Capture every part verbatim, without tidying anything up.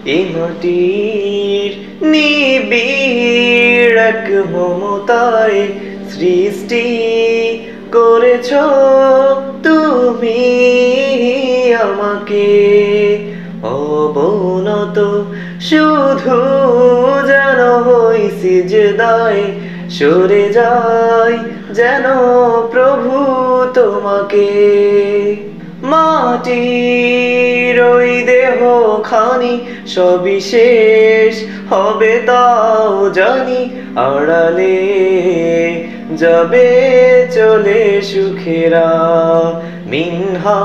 এই মাটির নিবিড় এক মমতায় সৃষ্টি করেছ তুমি আমাকে। অবনত শুধু যেন হই সিজদায়, সরে যাই যেন প্রভু তোমাকে। মাটির ওই দেহ খানি সবিশেষ হবে তাও জানি, আড়ালে যাবে চলে সুখেরা। মিনহা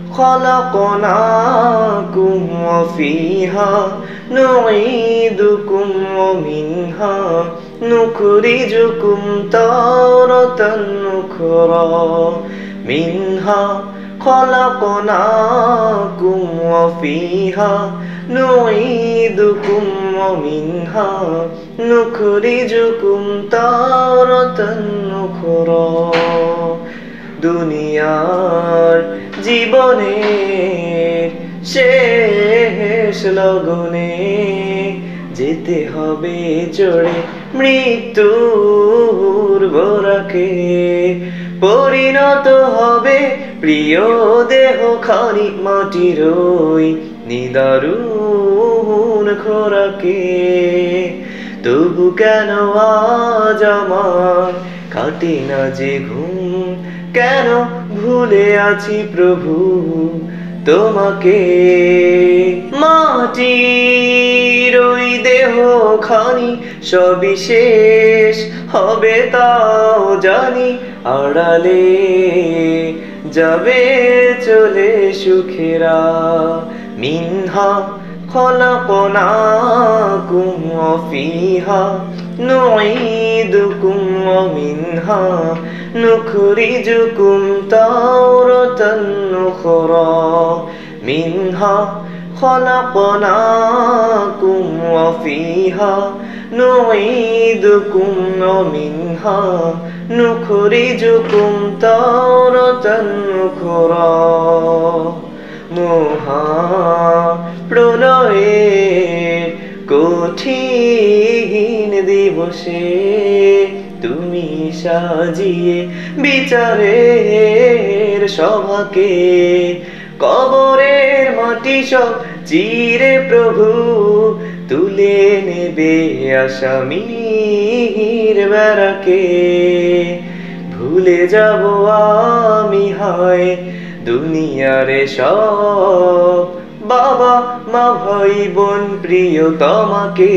খলাকনাকুম ওয়া ফিহা নুঈদুকুম ওয়া মিনহা নুখরিজুকুম তারাতান উখরা। মিনহা খলাকনাকুম ওয়া ফিহা নুঈদুকুম ওয়া মিনহা নুখরিজুকুম তারাতান উখরা। দুনিয়ার জীবনের শেষ লগনে যেতে হবে চড়ে মৃত্যুর বোরাকে। পরিণত হবে প্রিয় দেহ খানি মাটির ওই নিদারুণ খোরাকে। তবু কেন আজ আমার কাটে না যে ঘুম, কেন ভুলে আছি প্রভু তোমাকে। মাটির ওই দেহ খানি সবিশেষ হবে তাও জানি, আড়ালে যাবে চলে সুখেরা। মিনহা খলাকনাকুম ওয়া ফিহা নুঈদুকুম ওয়া মিনহা নুখরিজুকুম তারাতান উখরা। মিনহা খলাকনাকুম ওয়া ফিহা নুঈদুকুম ওয়া মিনহা নুখরিজুকুম তারাতান উখরা। মহা প্রলয়ের কঠিন দিবসে তুমি সাজিয়ে বিচারের সভাকে। কবরের মাটি সব চিরে প্রভু তুলে নেবে আসামির বেড়াকে। ভুলে যাব আমি হায় দুনিয়ারে সব বাবা মা ভাই বোন প্রিয় তোমাকে।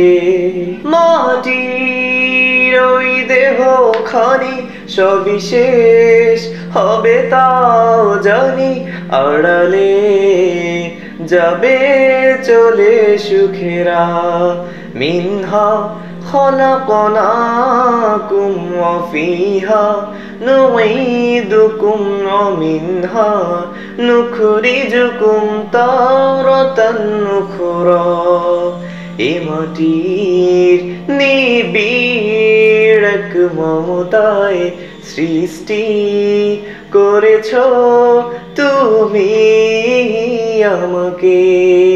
মাটির ওই দেহ খানি সবিশেষ হবে তাও জানি, আড়ালে যাবে চলে সুখেরা। মিনহা খলাকনাকুম ওয়া ফিহা নুঈদুকুম ওয়া মিনহা নুখরিজুকুম তারাতান উখরা। এ মাটির নিবিড় এক মমতায় সৃষ্টি করেছ তুমি আমাকে।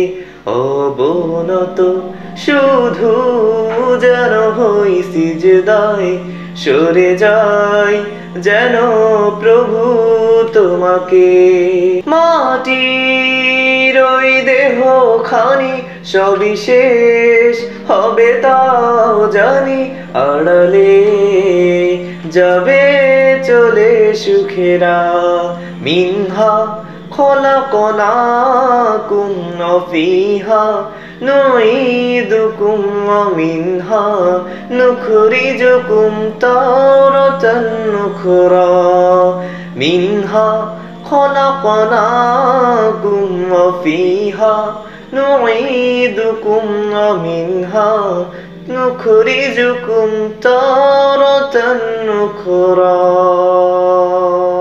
অবনত শুধু যেন হই সিজদায়, সরে যাই যেন প্রভু তোমাকে। মাটির ওই দেহ খানি সবিশেষ হবে তাও জানি, আড়ালে যাবে চলে সুখেরা। মিনহা খলাকনাকুম ওয়া ফিহা নুঈদুকুম ওয়া মিনহা নুখরিজুকুম তারাতান উখরা। মিনহা খলাকনাকুম ওয়া ফিহা নুঈদুকুম ওয়া মিনহা নুখরিজুকুম তারাতান উখরা।